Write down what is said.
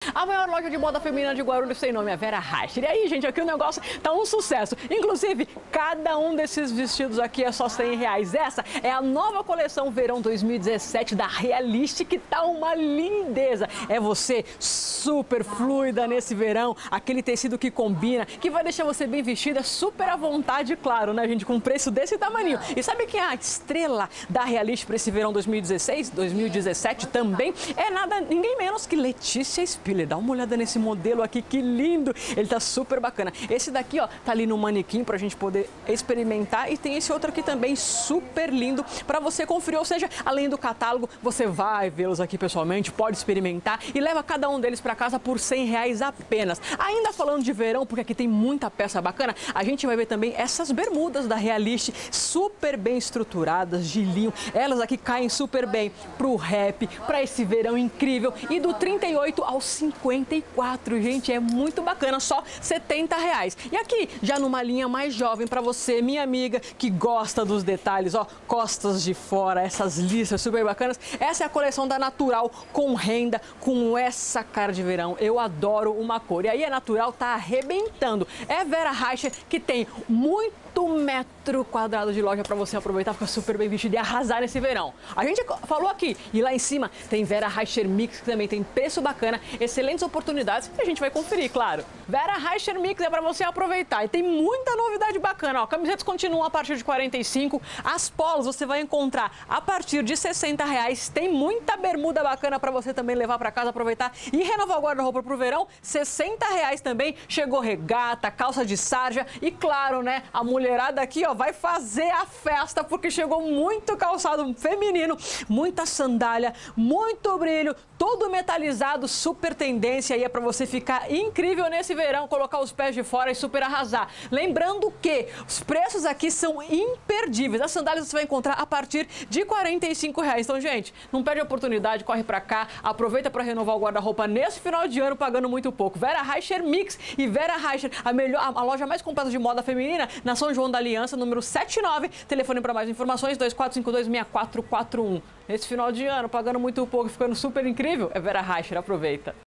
A maior loja de moda feminina de Guarulhos tem nome, a Vera Reicher. E aí, gente, aqui o negócio tá um sucesso. Inclusive, cada um desses vestidos aqui é só R$100. Essa é a nova coleção Verão 2017 da Realist, que tá uma lindeza. É você super fluida nesse verão, aquele tecido que combina, que vai deixar você bem vestida, super à vontade, claro, né, gente, com um preço desse tamanho. E sabe quem é a estrela da Realist para esse verão 2016, 2017 também? É ninguém menos que Letícia Spiller. Dá uma olhada nesse modelo aqui, que lindo! Ele tá super bacana. Esse daqui, ó, tá ali no manequim pra gente poder experimentar, e tem esse outro aqui também super lindo para você conferir, ou seja, além do catálogo, você vai vê-los aqui pessoalmente, pode experimentar e leva cada um deles para casa por R$100 apenas. Ainda falando de verão, porque aqui tem muita peça bacana, a gente vai ver também essas bermudas da Realist, super bem estruturadas, de linho. Elas aqui caem super bem pro rap, para esse verão incrível, e do 38 ao 54, gente, é muito bacana, só R$70. E aqui, já numa linha mais jovem para você, minha amiga, que gosta dos detalhes, ó, costas de fora, essas listas super bacanas. Essa é a coleção da Natural, com renda, com essa cara de verão. Eu adoro uma cor. E aí a Natural tá arrebentando. É Vera Reicher, que tem muito metro quadrado de loja para você aproveitar, ficar super bem vestido e arrasar nesse verão. A gente falou aqui, e lá em cima tem Vera Reicher Mix, que também tem preço bacana, excelentes oportunidades, e a gente vai conferir, claro. Vera Reicher Mix é para você aproveitar, e tem muita novidade bacana, ó. Camisetas continuam a partir de 45, as polos você vai encontrar a partir de R$60, tem muita bermuda bacana para você também levar para casa, aproveitar e renovar o guarda-roupa pro verão, R$60 também. Chegou regata, calça de sarja e, claro, né, a mulherada aqui, ó, vai fazer a festa, porque chegou muito calçado feminino, muita sandália, muito brilho, todo metalizado, super tendência, aí é para você ficar incrível nesse verão, colocar os pés de fora e super arrasar. Lembrando que os preços aqui são imperdíveis. As sandálias você vai encontrar a partir de R$45. Então, gente, não perde a oportunidade, corre pra cá, aproveita para renovar o guarda-roupa nesse final de ano pagando muito pouco. Vera Reicher Mix e Vera Reicher, a loja mais completa de moda feminina na São João da Aliança, número 79. Telefone para mais informações, 2452-6441. Nesse final de ano, pagando muito pouco e ficando super incrível, é Vera Reicher, aproveita.